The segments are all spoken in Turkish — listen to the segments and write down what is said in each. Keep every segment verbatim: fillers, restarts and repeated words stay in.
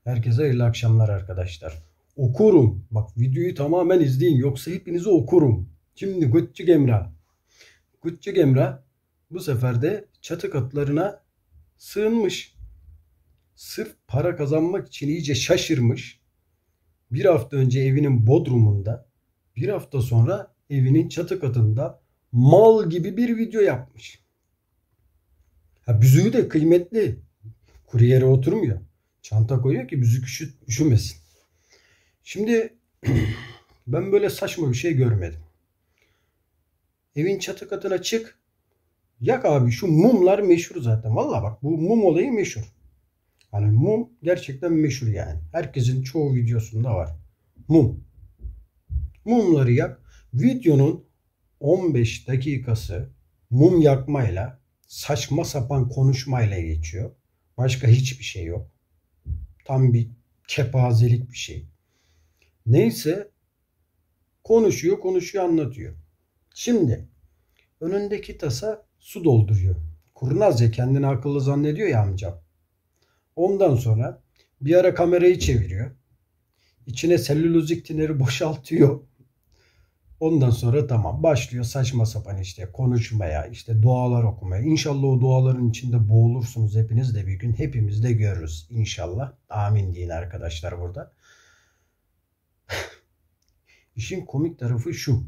Herkese hayırlı akşamlar arkadaşlar. Okurum. Bak videoyu tamamen izleyin yoksa hepinizi okurum. Şimdi Küçük Emrah. Küçük Emrah bu sefer de çatı katlarına sığınmış. Sırf para kazanmak için iyice şaşırmış. Bir hafta önce evinin bodrumunda, bir hafta sonra evinin çatı katında mal gibi bir video yapmış. Ha, büzüğü de kıymetli. Kuru yere oturmuyor. Çanta koyuyor ki büzük üşü, üşümesin. Şimdi ben böyle saçma bir şey görmedim. Evin çatı katına çık. Yak abi, şu mumlar meşhur zaten. Valla bak, bu mum olayı meşhur. Hani mum gerçekten meşhur yani. Herkesin çoğu videosunda var. Mum. Mumları yak. Videonun on beş dakikası mum yakmayla, saçma sapan konuşmayla geçiyor. Başka hiçbir şey yok. Tam bir kepazelik bir şey. Neyse, konuşuyor konuşuyor anlatıyor. Şimdi önündeki tasa su dolduruyor. Kurnaz ya, kendini akıllı zannediyor ya amcam. Ondan sonra bir ara kamerayı çeviriyor. İçine selülozik tineri boşaltıyor. Ondan sonra tamam, başlıyor saçma sapan işte konuşmaya, işte dualar okumaya. İnşallah o duaların içinde boğulursunuz hepiniz de bir gün. Hepimiz de görürüz inşallah. Amin deyin arkadaşlar burada. İşin komik tarafı şu.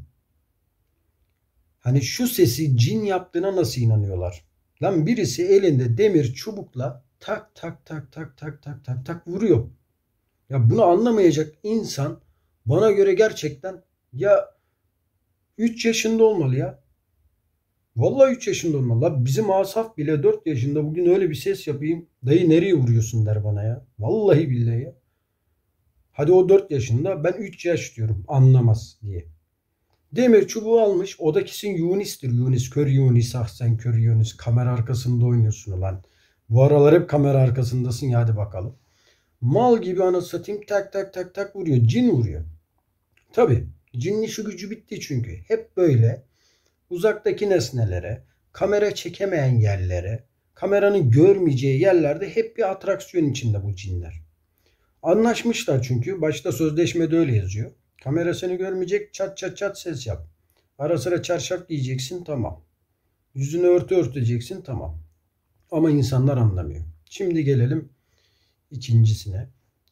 Hani şu sesi cin yaptığına nasıl inanıyorlar? Lan birisi elinde demir çubukla tak tak tak tak tak tak tak tak vuruyor. Ya bunu anlamayacak insan bana göre gerçekten ya üç yaşında olmalı ya. Vallahi üç yaşında olmalı. La bizim Asaf bile dört yaşında, bugün öyle bir ses yapayım. Dayı nereye vuruyorsun der bana ya. Vallahi billahi ya. Hadi o dört yaşında, ben üç yaş diyorum anlamaz diye. Demir çubuğu almış. O da kesin Yunis'tir. Yunis, kör Yunis, ah sen kör Yunis. Kamera arkasında oynuyorsun ulan. Bu aralar hep kamera arkasındasın ya, hadi bakalım. Mal gibi anasını satayım, tak tak tak tak vuruyor. Cin vuruyor. Tabi cinli şu gücü bitti çünkü. Hep böyle uzaktaki nesnelere, kamera çekemeyen yerlere, kameranın görmeyeceği yerlerde hep bir atraksiyon içinde bu cinler. Anlaşmışlar çünkü. Başta sözleşmede öyle yazıyor. Kamera seni görmeyecek, çat çat çat ses yap. Ara sıra çarşaf giyeceksin, tamam. Yüzünü örtü örteceksin, tamam. Ama insanlar anlamıyor. Şimdi gelelim ikincisine.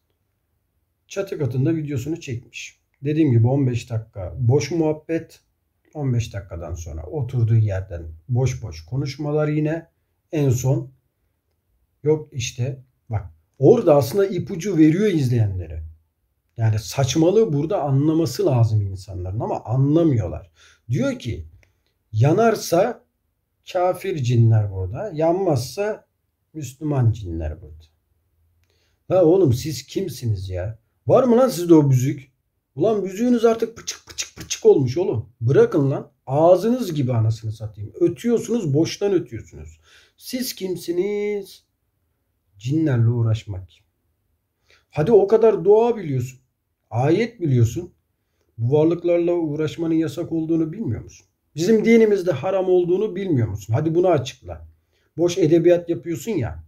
Çatı katında videosunu çekmiş. Dediğim gibi on beş dakika boş muhabbet. on beş dakikadan sonra oturduğu yerden boş boş konuşmalar yine. En son yok işte bak, orada aslında ipucu veriyor izleyenlere. Yani saçmalığı burada anlaması lazım insanların ama anlamıyorlar. Diyor ki yanarsa kafir cinler burada, yanmazsa Müslüman cinler burada. Ha oğlum, siz kimsiniz ya? Var mı lan sizde o büzük? Ulan büzüğünüz artık pıçık pıçık pıçık olmuş oğlum. Bırakın lan. Ağzınız gibi anasını satayım. Ötüyorsunuz, boştan ötüyorsunuz. Siz kimsiniz? Cinlerle uğraşmak. Hadi o kadar dua biliyorsun. Ayet biliyorsun. Bu varlıklarla uğraşmanın yasak olduğunu bilmiyor musun? Bizim dinimizde haram olduğunu bilmiyor musun? Hadi bunu açıkla. Boş edebiyat yapıyorsun ya.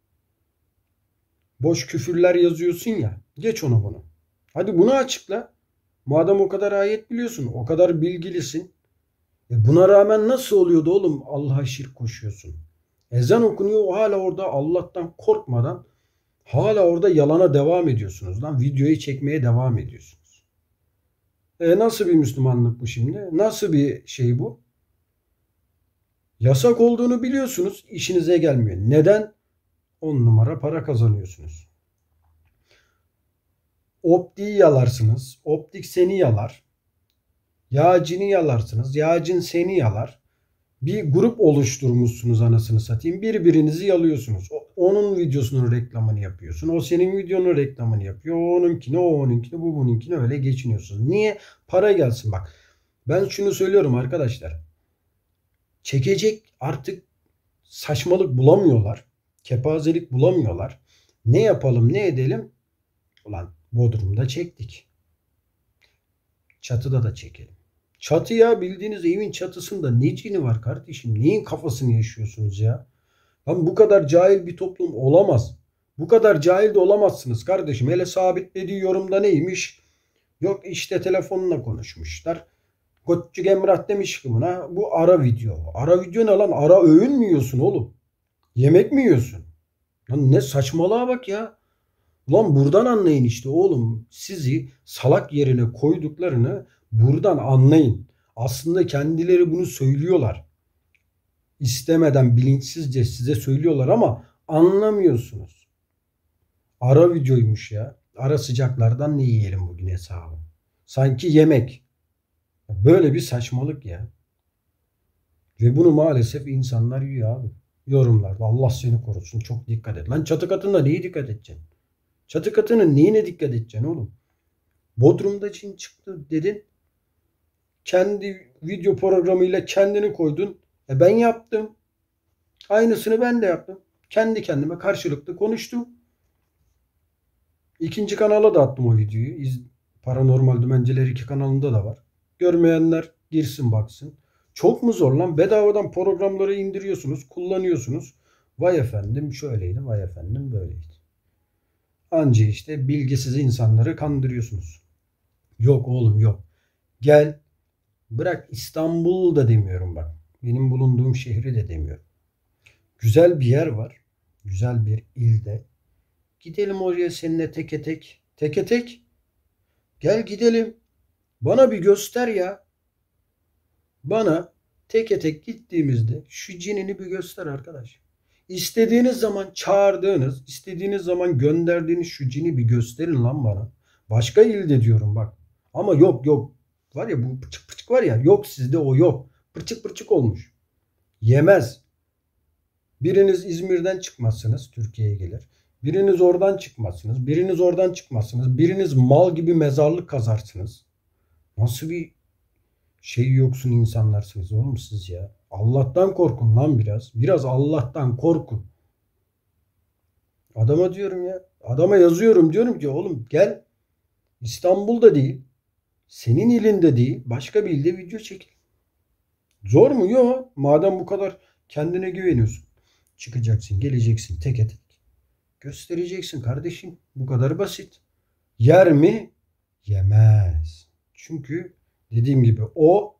Boş küfürler yazıyorsun ya. Geç onu bunu. Hadi bunu açıkla. Madem o kadar ayet biliyorsun, o kadar bilgilisin. E buna rağmen nasıl oluyordu oğlum Allah'a şirk koşuyorsun? Ezan okunuyor, o hala orada Allah'tan korkmadan hala orada yalana devam ediyorsunuz lan. Videoyu çekmeye devam ediyorsunuz. E nasıl bir Müslümanlık bu şimdi? Nasıl bir şey bu? Yasak olduğunu biliyorsunuz, işinize gelmiyor. Neden? On numara para kazanıyorsunuz. Optiği yalarsınız. Optik seni yalar. Yağcini yalarsınız. Yağcın seni yalar. Bir grup oluşturmuşsunuz anasını satayım. Birbirinizi yalıyorsunuz. Onun videosunun reklamını yapıyorsun. O senin videonun reklamını yapıyor. O onunkini, o onunkini, bu bununkini, öyle geçiniyorsunuz. Niye? Para gelsin bak. Ben şunu söylüyorum arkadaşlar. Çekecek artık saçmalık bulamıyorlar. Kepazelik bulamıyorlar. Ne yapalım, ne edelim? Ulan Bodrum'da çektik. Çatıda da çekelim. Çatı ya, bildiğiniz evin çatısında ne cini var kardeşim? Neyin kafasını yaşıyorsunuz ya? Lan bu kadar cahil bir toplum olamaz. Bu kadar cahil de olamazsınız kardeşim. Hele sabitlediği yorumda neymiş? Yok işte telefonla konuşmuşlar. Koççuk Emrah demiş ki buna bu ara video. Ara video ne lan? Ara öğün mü yiyorsun oğlum? Yemek mi yiyorsun? Lan ne saçmalığa bak ya. Lan buradan anlayın işte oğlum. Sizi salak yerine koyduklarını buradan anlayın. Aslında kendileri bunu söylüyorlar. İstemeden bilinçsizce size söylüyorlar ama anlamıyorsunuz. Ara videoymuş ya. Ara sıcaklardan ne yiyelim bugün hesabı. Sanki yemek. Böyle bir saçmalık ya. Ve bunu maalesef insanlar yiyor abi. Yorumlarda Allah seni korusun çok dikkat et. Lan çatı katında neye dikkat edeceksin? Çatı katının neyine dikkat edeceksin oğlum? Bodrum'da Çin çıktı dedin. Kendi video programıyla kendini koydun. E ben yaptım. Aynısını ben de yaptım. Kendi kendime karşılıklı konuştum. İkinci kanala da attım o videoyu. İz, Paranormal Dümenciler iki kanalında da var. Görmeyenler girsin baksın. Çok mu zor lan? Bedavadan programları indiriyorsunuz, kullanıyorsunuz. Vay efendim şöyleydi, vay efendim böyleydi. Anca işte bilgisiz insanları kandırıyorsunuz. Yok oğlum yok. Gel bırak İstanbul da demiyorum bak. Benim bulunduğum şehri de demiyorum. Güzel bir yer var. Güzel bir ilde. Gidelim oraya seninle teke tek. Teke tek. Gel gidelim. Bana bir göster ya. Bana teke tek gittiğimizde şu cinini bir göster arkadaş. İstediğiniz zaman çağırdığınız, istediğiniz zaman gönderdiğiniz şu cini bir gösterin lan bana. Başka ilde diyorum bak. Ama yok yok. Var ya bu pıçık pıçık var ya. Yok sizde o yok. Pırçık pırçık olmuş. Yemez. Biriniz İzmir'den çıkmazsınız. Türkiye'ye gelir. Biriniz oradan çıkmazsınız. Biriniz oradan çıkmazsınız. Biriniz mal gibi mezarlık kazarsınız. Nasıl bir şey yoksun insanlarsınız oğlum siz ya. Allah'tan korkun lan biraz. Biraz Allah'tan korkun. Adama diyorum ya. Adama yazıyorum diyorum ki oğlum gel. İstanbul'da değil. Senin ilinde değil. Başka bir ilde video çekil. Zor mu? Yok. Madem bu kadar kendine güveniyorsun. Çıkacaksın, geleceksin teke tek. Göstereceksin kardeşim. Bu kadar basit. Yer mi? Yemez. Çünkü dediğim gibi o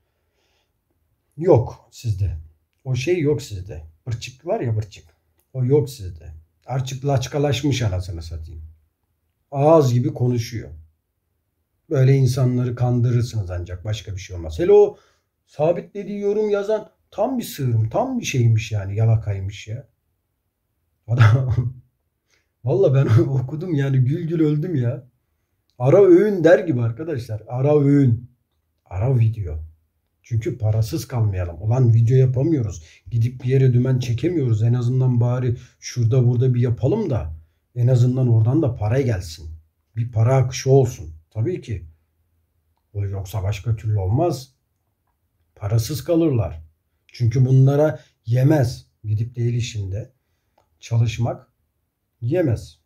yok sizde. O şey yok sizde. Bırçık var ya bırçık. O yok sizde. Artık laçkalaşmış anasını satayım. Ağız gibi konuşuyor. Böyle insanları kandırırsınız ancak başka bir şey olmaz. Hele o sabitlediği yorum yazan tam bir sığırım. Tam bir şeymiş yani yalakaymış ya. Adam valla ben okudum yani gül gül öldüm ya. Ara öğün der gibi arkadaşlar. Ara öğün. Ara video. Çünkü parasız kalmayalım. Ulan video yapamıyoruz. Gidip bir yere dümen çekemiyoruz. En azından bari şurada burada bir yapalım da en azından oradan da para gelsin. Bir para akışı olsun. Tabii ki. Yoksa başka türlü olmaz. Parasız kalırlar. Çünkü bunlara yemez. Gidip değil işinde çalışmak yemez.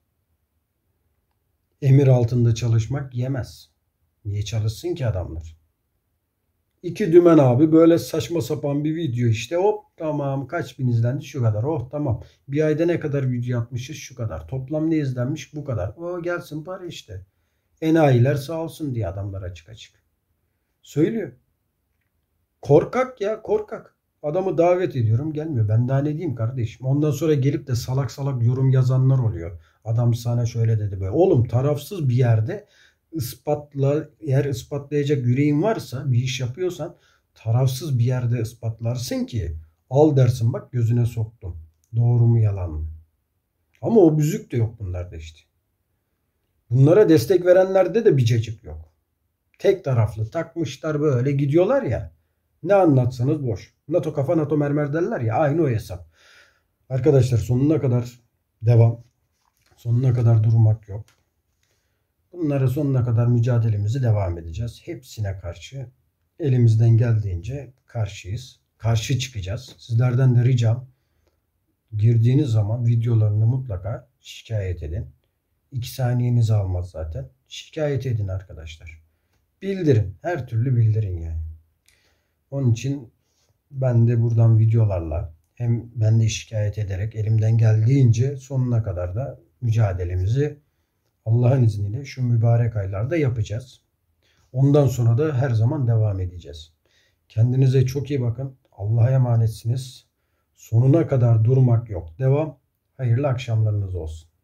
Emir altında çalışmak yemez. Niye çalışsın ki adamlar? İki dümen abi böyle saçma sapan bir video işte hop tamam kaç bin izlendi şu kadar oh tamam. Bir ayda ne kadar video atmışız şu kadar. Toplam ne izlenmiş bu kadar. O gelsin para işte. Enayiler sağ olsun diye adamlar açık açık. Söylüyor. Korkak ya korkak. Adamı davet ediyorum gelmiyor. Ben daha ne diyeyim kardeşim. Ondan sonra gelip de salak salak yorum yazanlar oluyor. Adam sana şöyle dedi böyle. Oğlum tarafsız bir yerde ispatla eğer ispatlayacak yüreğin varsa bir iş yapıyorsan tarafsız bir yerde ispatlarsın ki al dersin bak gözüne soktum. Doğru mu yalan mı? Ama o büzük de yok bunlarda işte. Bunlara destek verenlerde de bir cacık yok. Tek taraflı takmışlar böyle gidiyorlar ya. Ne anlatsanız boş. NATO kafa NATO mermer derler ya aynı o hesap. Arkadaşlar sonuna kadar devam. Sonuna kadar durmak yok. Bunlara sonuna kadar mücadelemizi devam edeceğiz. Hepsine karşı elimizden geldiğince karşıyız. Karşı çıkacağız. Sizlerden de ricam girdiğiniz zaman videolarını mutlaka şikayet edin. İki saniyenizi almaz zaten. Şikayet edin arkadaşlar. Bildirin. Her türlü bildirin yani. Onun için ben de buradan videolarla hem ben de şikayet ederek elimden geldiğince sonuna kadar da mücadelemizi Allah'ın izniyle şu mübarek aylarda yapacağız. Ondan sonra da her zaman devam edeceğiz. Kendinize çok iyi bakın. Allah'a emanetsiniz. Sonuna kadar durmak yok. Devam. Hayırlı akşamlarınız olsun.